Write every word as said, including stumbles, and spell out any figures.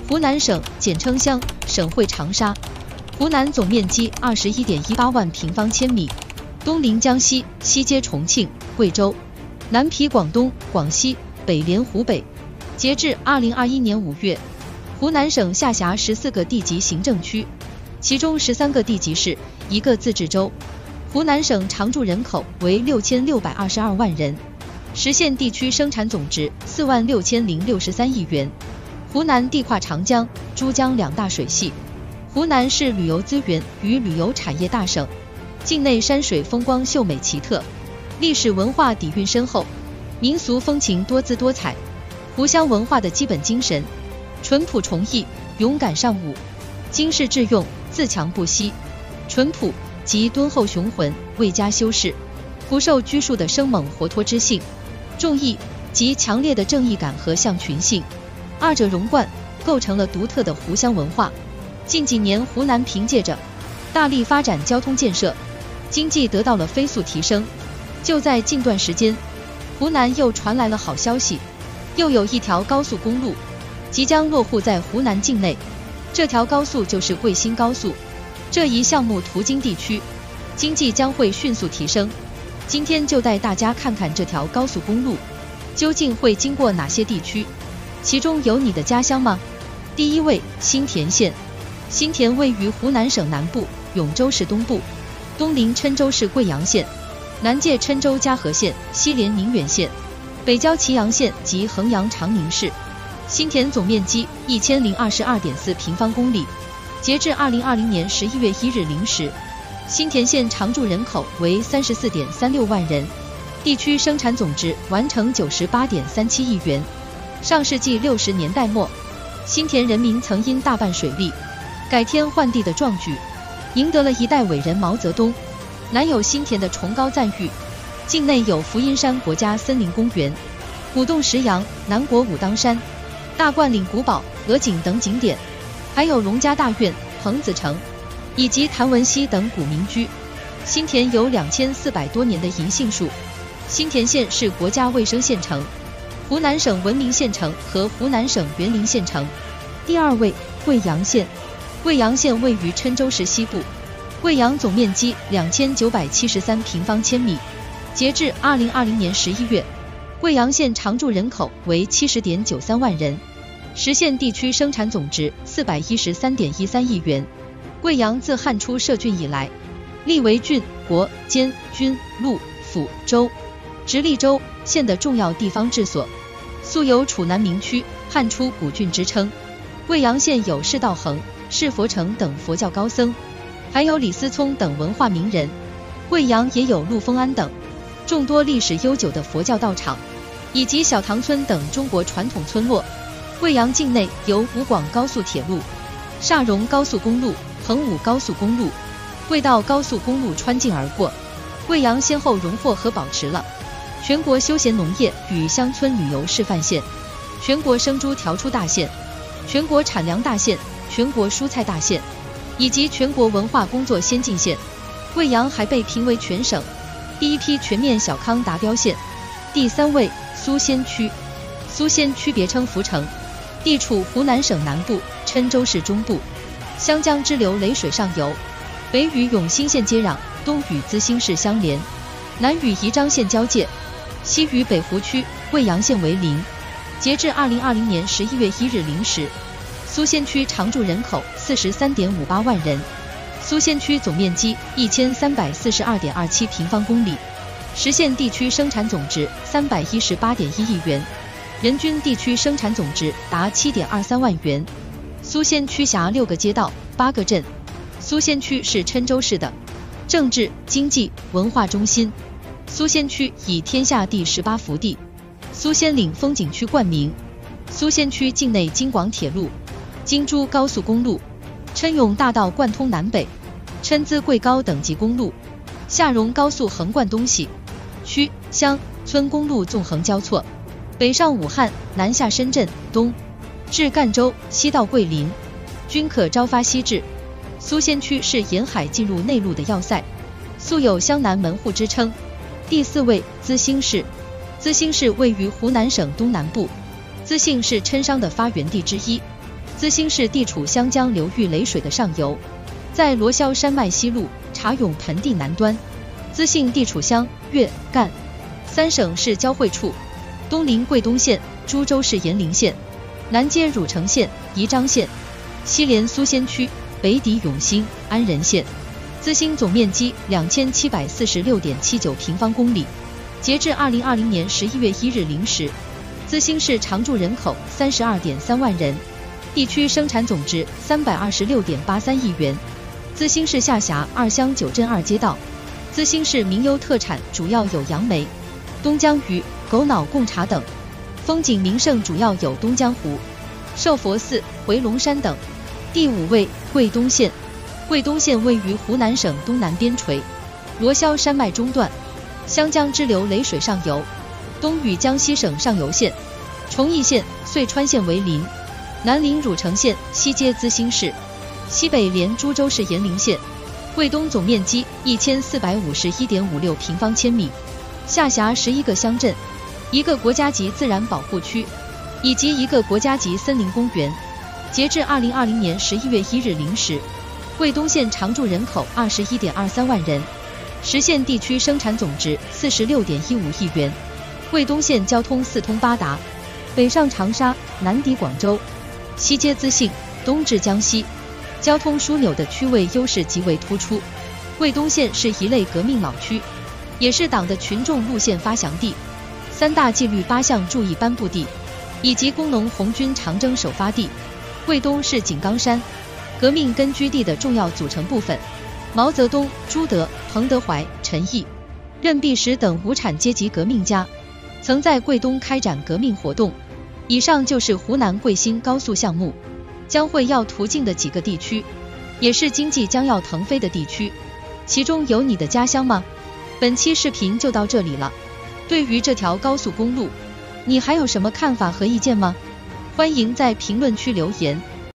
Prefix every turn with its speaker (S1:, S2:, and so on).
S1: 湖南省简称湘，省会长沙。湖南总面积二十一点一八万平方千米，东临江西，西接重庆、贵州，南毗广东、广西，北连湖北。截至二零二一年五月，湖南省下辖十四个地级行政区，其中十三个地级市，一个自治州。湖南省常住人口为六千六百二十二万人，实现地区生产总值四万六千零六十三亿元。湖南地跨长江、珠江两大水系。湖南是旅游资源与旅游产业大省，境内山水风光秀美奇特，历史文化底蕴深厚，民俗风情多姿多彩。湖湘文化的基本精神：淳朴崇义，勇敢尚武，经世致用，自强不息。淳朴即敦厚雄浑，未加修饰，不受拘束的生猛活脱之性；重义即强烈的正义感和向群性，二者融贯，构成了独特的湖湘文化。近几年，湖南凭借着大力发展交通建设，经济得到了飞速提升。就在近段时间，湖南又传来了好消息，又有一条高速公路即将落户在湖南境内。这条高速就是贵新高速，这一项目途经地区，经济将会迅速提升。今天就带大家看看这条高速公路究竟会经过哪些地区，其中有你的家乡吗？第一位，新田县。新田位于湖南省南部，永州市东部，东临郴州市贵阳县，南界郴州嘉禾县，西连宁远县，北交祁阳县及衡阳长宁市。新田总面积一千零二十二点四平方公里。截至二零二零年十一月一日零时，新田县常住人口为三十四点三六万人，地区生产总值完成九十八点三七亿元。上世纪六十年代末，新田人民曾因大办水利、改天换地的壮举，赢得了一代伟人毛泽东。南有新田的崇高赞誉，境内有福音山国家森林公园、古洞石羊、南国武当山、大灌岭古堡、鹅颈等景点，还有荣家大院、彭子城以及谭文溪等古民居。新田有两千四百多年的银杏树。新田县是国家卫生县城、湖南省文明县城和湖南省园林县城。第二位，贵阳县。贵阳县位于郴州市西部，贵阳总面积两千九百七十三平方千米。截至二零二零年十一月，贵阳县常住人口为七十点九三万人，实现地区生产总值四百一十三点一三亿元。贵阳自汉初设郡以来，历为郡、国、监、军、路、府、州、直隶州、县的重要地方治所，素有楚南明区、汉初古郡之称。贵阳县有释道恒、释佛成等佛教高僧，还有李思聪等文化名人。贵阳也有陆丰庵等众多历史悠久的佛教道场，以及小塘村等中国传统村落。贵阳境内有武广高速铁路、厦蓉高速公路、衡武高速公路、贵道高速公路穿境而过。贵阳先后荣获和保持了全国休闲农业与乡村旅游示范县、全国生猪调出大县、全国产粮大县、全国蔬菜大县以及全国文化工作先进县。贵阳还被评为全省第一批全面小康达标县。第三位，苏仙区。苏仙区别称福城，地处湖南省南部，郴州市中部，湘江支流雷水上游，北与永兴县接壤，东与资兴市相连，南与宜章县交界，西与北湖区、贵阳县为邻。截至二零二零年十一月一日零时，苏仙区常住人口四十三点五八万人，苏仙区总面积一千三百四十二点二七平方公里，实现地区生产总值三百一十八点一亿元，人均地区生产总值达七点二三万元。苏仙区辖六个街道、八个镇。苏仙区是郴州市的政治、经济、文化中心。苏仙区以天下第十八福地苏仙岭风景区冠名。苏仙区境内京广铁路、京珠高速公路、郴永大道贯通南北，郴资贵高等级公路、厦蓉高速横贯东西，区、乡、村公路纵横交错，北上武汉，南下深圳，东至赣州，西到桂林，均可朝发夕至。苏仙区是沿海进入内陆的要塞，素有湘南门户之称。第四位，资兴市。资兴市位于湖南省东南部，资兴是郴商的发源地之一。资资兴市地处湘江流域雷水的上游，在罗霄山脉西麓、茶涌盆地南端。资兴地处湘、粤、赣三省市交汇处，东临贵东县、株洲市延陵县，南接汝城县、宜章县，西连苏仙区，北抵永兴、安仁县。资兴总面积两千七百四十六点七九平方公里。截至二零二零年十一月一日零时，资兴市常住人口三十二点三万人，地区生产总值三百二十六点八三亿元。资兴市下辖二乡九镇二街道。资兴市名优特产主要有杨梅、东江鱼、狗脑贡茶等，风景名胜主要有东江湖、寿佛寺、回龙山等。第五位，贵东县。贵东县位于湖南省东南边陲，罗霄山脉中段，湘江支流雷水上游，东与江西省上游县、崇义县、遂川县为邻，南临汝城县，西接资兴市，西北连株洲市延陵县。贵东总面积一千四百五十一点五六平方千米，下辖十一个乡镇，一个国家级自然保护区，以及一个国家级森林公园。截至二零二零年十一月一日零时，贵东县常住人口二十一点二三万人，实现地区生产总值四十六点一五亿元。贵东县交通四通八达，北上长沙，南抵广州，西接资兴，东至江西，交通枢纽的区位优势极为突出。贵东县是一类革命老区，也是党的群众路线发祥地、三大纪律八项注意颁布地，以及工农红军长征首发地。贵东是井冈山革命根据地的重要组成部分。毛泽东、朱德、彭德怀、陈毅、任弼时等无产阶级革命家曾在贵东开展革命活动。以上就是湖南贵兴高速项目将会要途径的几个地区，也是经济将要腾飞的地区，其中有你的家乡吗？本期视频就到这里了，对于这条高速公路，你还有什么看法和意见吗？欢迎在评论区留言。